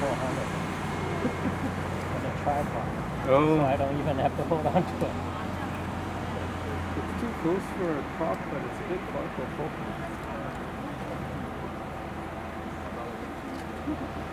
400 with a tripod. Oh. So I don't even have to hold on to it. It's too close for a crop, but it's a bit far for a focus.